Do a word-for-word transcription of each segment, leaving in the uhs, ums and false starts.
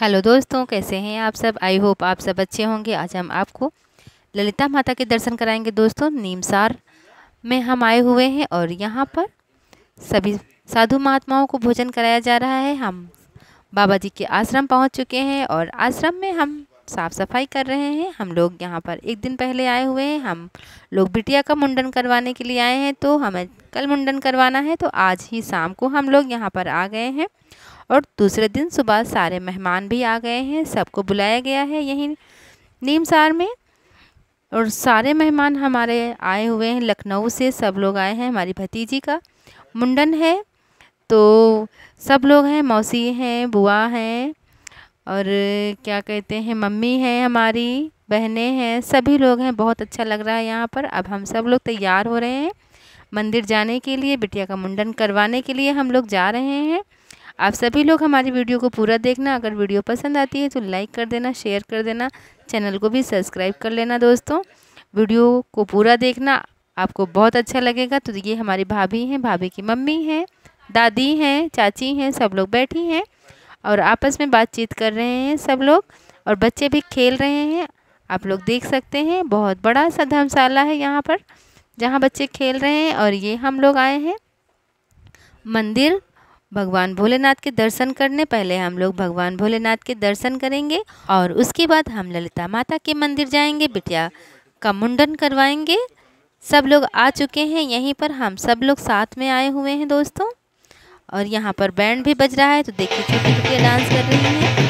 Hello दोस्तों, कैसे हैं आप सब। आई होप आप सब अच्छे होंगे। आज हम आपको ललिता माता के दर्शन कराएंगे दोस्तों। नीमसार में हम आए हुए हैं और यहाँ पर सभी साधु महात्माओं को भोजन कराया जा रहा है। हम बाबा जी के आश्रम पहुँच चुके हैं और आश्रम में हम साफ़ सफाई कर रहे हैं। हम लोग यहाँ पर एक दिन पहले आए हुए हैं। हम लोग बिटिया का मुंडन करवाने के लिए आए हैं, तो हमें कल मुंडन करवाना है, तो आज ही शाम को हम लोग यहाँ पर आ गए हैं और दूसरे दिन सुबह सारे मेहमान भी आ गए हैं। सबको बुलाया गया है यहीं नीमसार में और सारे मेहमान हमारे आए हुए हैं लखनऊ से। सब लोग आए हैं, हमारी भतीजी का मुंडन है तो सब लोग हैं। मौसी हैं, बुआ हैं और क्या कहते हैं मम्मी हैं, हमारी बहनें हैं, सभी लोग हैं। बहुत अच्छा लग रहा है यहाँ पर। अब हम सब लोग तैयार हो रहे हैं मंदिर जाने के लिए। बिटिया का मुंडन करवाने के लिए हम लोग जा रहे हैं। आप सभी लोग हमारी वीडियो को पूरा देखना। अगर वीडियो पसंद आती है तो लाइक कर देना, शेयर कर देना, चैनल को भी सब्सक्राइब कर लेना दोस्तों। वीडियो को पूरा देखना, आपको बहुत अच्छा लगेगा। तो ये हमारी भाभी हैं, भाभी की मम्मी हैं, दादी हैं, चाची हैं, सब लोग बैठी हैं और आपस में बातचीत कर रहे हैं सब लोग। और बच्चे भी खेल रहे हैं, आप लोग देख सकते हैं। बहुत बड़ा सा धर्मशाला है यहाँ पर जहाँ बच्चे खेल रहे हैं। और ये हम लोग आए हैं मंदिर भगवान भोलेनाथ के दर्शन करने। पहले हम लोग भगवान भोलेनाथ के दर्शन करेंगे और उसके बाद हम ललिता माता के मंदिर जाएंगे, बिटिया का मुंडन करवाएंगे। सब लोग आ चुके हैं यहीं पर, हम सब लोग साथ में आए हुए हैं दोस्तों। और यहाँ पर बैंड भी बज रहा है, तो देखिए छोटी बिटिया डांस कर रही हैं।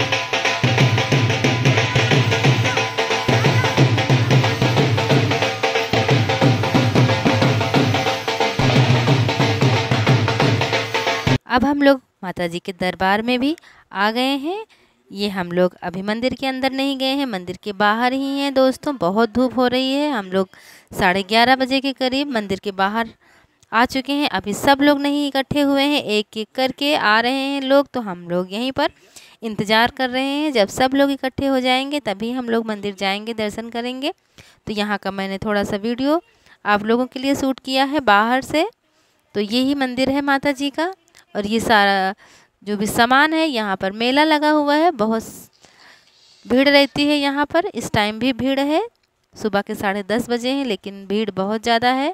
अब हम लोग माता जी के दरबार में भी आ गए हैं। ये हम लोग अभी मंदिर के अंदर नहीं गए हैं, मंदिर के बाहर ही हैं दोस्तों। बहुत धूप हो रही है। हम लोग साढ़े ग्यारह बजे के करीब मंदिर के बाहर आ चुके हैं। अभी सब लोग नहीं इकट्ठे हुए हैं, एक एक करके आ रहे हैं लोग। तो हम लोग यहीं पर इंतज़ार कर रहे हैं, जब सब लोग इकट्ठे हो जाएंगे तभी हम लोग मंदिर जाएंगे, दर्शन करेंगे। तो यहाँ का मैंने थोड़ा सा वीडियो आप लोगों के लिए शूट किया है बाहर से। तो यही मंदिर है माता जी का। और ये सारा जो भी सामान है, यहाँ पर मेला लगा हुआ है, बहुत भीड़ रहती है यहाँ पर। इस टाइम भी भीड़ है, सुबह के साढ़े दस बजे हैं लेकिन भीड़ बहुत ज़्यादा है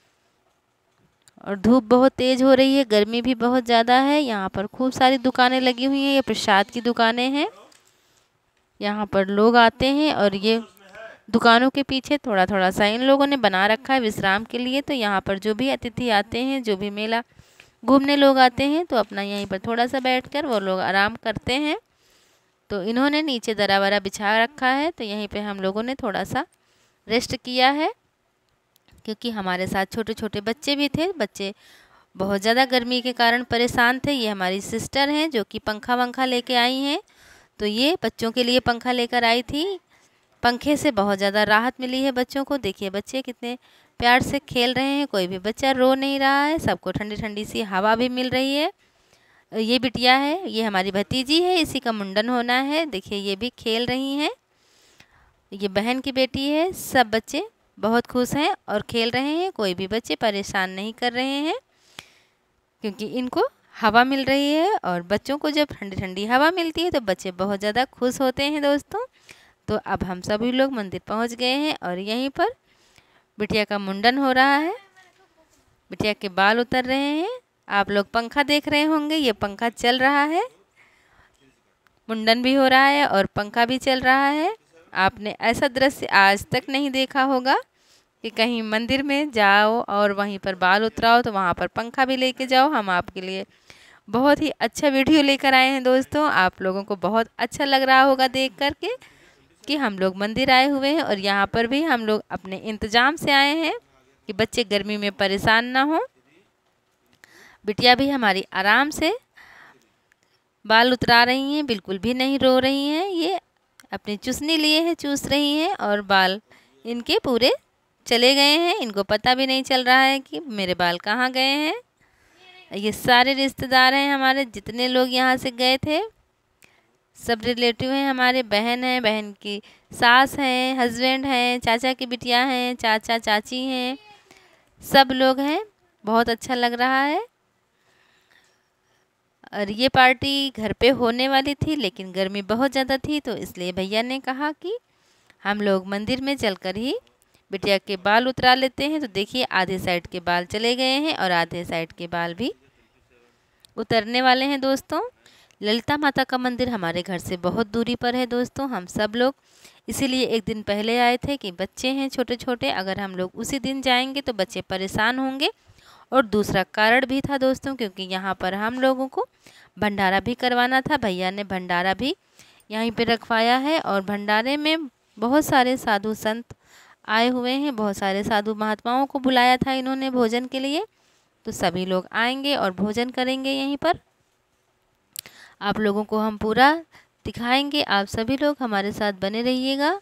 और धूप बहुत तेज़ हो रही है, गर्मी भी बहुत ज़्यादा है। यहाँ पर खूब सारी दुकानें लगी हुई हैं, ये प्रसाद की दुकानें हैं। यहाँ पर लोग आते हैं और ये दुकानों के पीछे थोड़ा थोड़ा सा इन लोगों ने बना रखा है विश्राम के लिए। तो यहाँ पर जो भी अतिथि आते हैं, जो भी मेला घूमने लोग आते हैं, तो अपना यहीं पर थोड़ा सा बैठकर वो लोग आराम करते हैं। तो इन्होंने नीचे दरा वरा बिछा रखा है, तो यहीं पे हम लोगों ने थोड़ा सा रेस्ट किया है, क्योंकि हमारे साथ छोटे छोटे बच्चे भी थे। बच्चे बहुत ज़्यादा गर्मी के कारण परेशान थे। ये हमारी सिस्टर हैं जो कि पंखा वंखा लेके आई हैं, तो ये बच्चों के लिए पंखा लेकर आई थी। पंखे से बहुत ज़्यादा राहत मिली है बच्चों को। देखिए बच्चे कितने प्यार से खेल रहे हैं, कोई भी बच्चा रो नहीं रहा है, सबको ठंडी ठंडी सी हवा भी मिल रही है। ये बिटिया है, ये हमारी भतीजी है, इसी का मुंडन होना है। देखिए ये भी खेल रही हैं, ये बहन की बेटी है। सब बच्चे बहुत खुश हैं और खेल रहे हैं, कोई भी बच्चे परेशान नहीं कर रहे हैं, क्योंकि इनको हवा मिल रही है। और बच्चों को जब ठंडी ठंडी हवा मिलती है तो बच्चे बहुत ज़्यादा खुश होते हैं दोस्तों। तो अब हम सभी लोग मंदिर पहुंच गए हैं और यहीं पर बिटिया का मुंडन हो रहा है। बिटिया के बाल उतर रहे हैं। आप लोग पंखा देख रहे होंगे, ये पंखा चल रहा है, मुंडन भी हो रहा है और पंखा भी चल रहा है। आपने ऐसा दृश्य आज तक नहीं देखा होगा कि कहीं मंदिर में जाओ और वहीं पर बाल उतराओ तो वहाँ पर पंखा भी लेके जाओ। हम आपके लिए बहुत ही अच्छा वीडियो लेकर आए हैं दोस्तों। आप लोगों को बहुत अच्छा लग रहा होगा देख करके कि हम लोग मंदिर आए हुए हैं और यहाँ पर भी हम लोग अपने इंतज़ाम से आए हैं कि बच्चे गर्मी में परेशान ना हो। बिटिया भी हमारी आराम से बाल उतरा रही हैं, बिल्कुल भी नहीं रो रही हैं। ये अपनी चुसनी लिए हैं, चूस रही हैं और बाल इनके पूरे चले गए हैं। इनको पता भी नहीं चल रहा है कि मेरे बाल कहाँ गए हैं। ये सारे रिश्तेदार हैं हमारे, जितने लोग यहाँ से गए थे सब रिलेटिव हैं हमारे। बहन है, बहन की सास हैं, हस्बैंड हैं, चाचा की बिटिया हैं, चाचा चाची हैं, सब लोग हैं। बहुत अच्छा लग रहा है। और ये पार्टी घर पे होने वाली थी, लेकिन गर्मी बहुत ज़्यादा थी, तो इसलिए भैया ने कहा कि हम लोग मंदिर में चलकर ही बिटिया के बाल उतरा लेते हैं। तो देखिए आधे साइड के बाल चले गए हैं और आधे साइड के बाल भी उतरने वाले हैं दोस्तों। ललिता माता का मंदिर हमारे घर से बहुत दूरी पर है दोस्तों। हम सब लोग इसीलिए एक दिन पहले आए थे कि बच्चे हैं छोटे छोटे, अगर हम लोग उसी दिन जाएंगे तो बच्चे परेशान होंगे। और दूसरा कारण भी था दोस्तों, क्योंकि यहाँ पर हम लोगों को भंडारा भी करवाना था। भैया ने भंडारा भी यहीं पे रखवाया है और भंडारे में बहुत सारे साधु संत आए हुए हैं, बहुत सारे साधु महात्माओं को बुलाया था इन्होंने भोजन के लिए। तो सभी लोग आएंगे और भोजन करेंगे यहीं पर। आप लोगों को हम पूरा दिखाएंगे, आप सभी लोग हमारे साथ बने रहिएगा।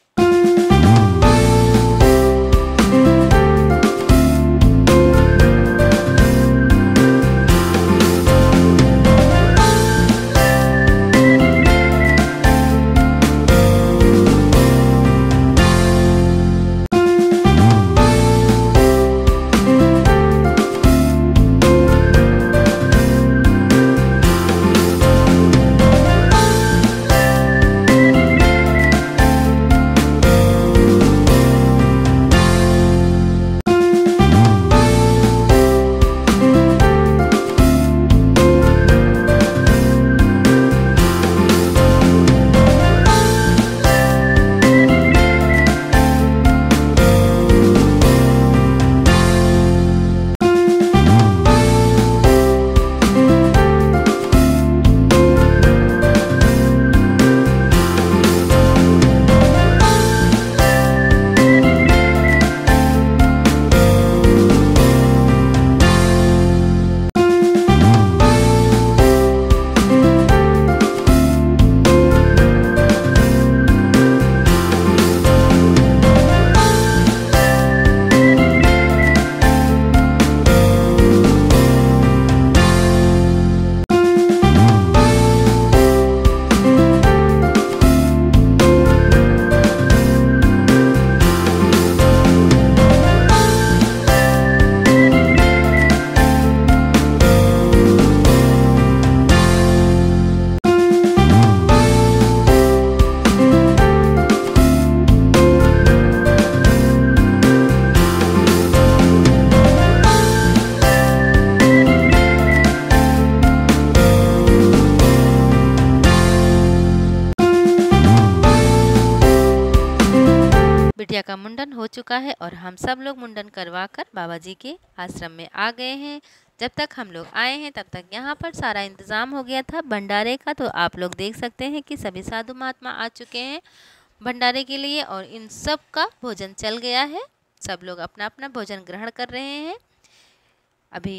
बिटिया का मुंडन हो चुका है और हम सब लोग मुंडन करवा कर बाबा जी के आश्रम में आ गए हैं। जब तक हम लोग आए हैं तब तक यहाँ पर सारा इंतज़ाम हो गया था भंडारे का। तो आप लोग देख सकते हैं कि सभी साधु महात्मा आ चुके हैं भंडारे के लिए और इन सब का भोजन चल गया है। सब लोग अपना अपना भोजन ग्रहण कर रहे हैं। अभी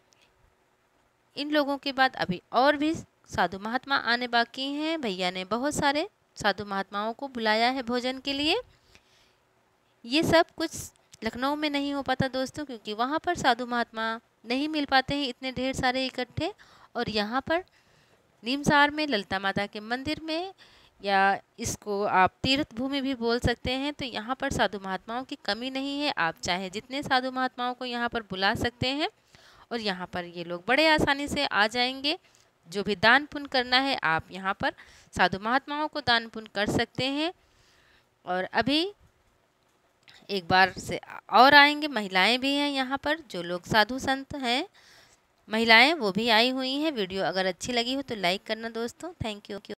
इन लोगों के बाद अभी और भी साधु महात्मा आने बाकी हैं। भैया ने बहुत सारे साधु महात्माओं को बुलाया है भोजन के लिए। ये सब कुछ लखनऊ में नहीं हो पाता दोस्तों, क्योंकि वहाँ पर साधु महात्मा नहीं मिल पाते हैं इतने ढेर सारे इकट्ठे। और यहाँ पर नीमसार में ललिता माता के मंदिर में, या इसको आप तीर्थ भूमि भी बोल सकते हैं, तो यहाँ पर साधु महात्माओं की कमी नहीं है। आप चाहे जितने साधु महात्माओं को यहाँ पर बुला सकते हैं और यहाँ पर ये लोग बड़े आसानी से आ जाएंगे। जो भी दान पुण्य करना है आप यहाँ पर साधु महात्माओं को दान पुण्य कर सकते हैं। और अभी एक बार से और आएंगे, महिलाएं भी हैं यहाँ पर, जो लोग साधु संत हैं महिलाएं वो भी आई हुई हैं। वीडियो अगर अच्छी लगी हो तो लाइक करना दोस्तों। Thank you.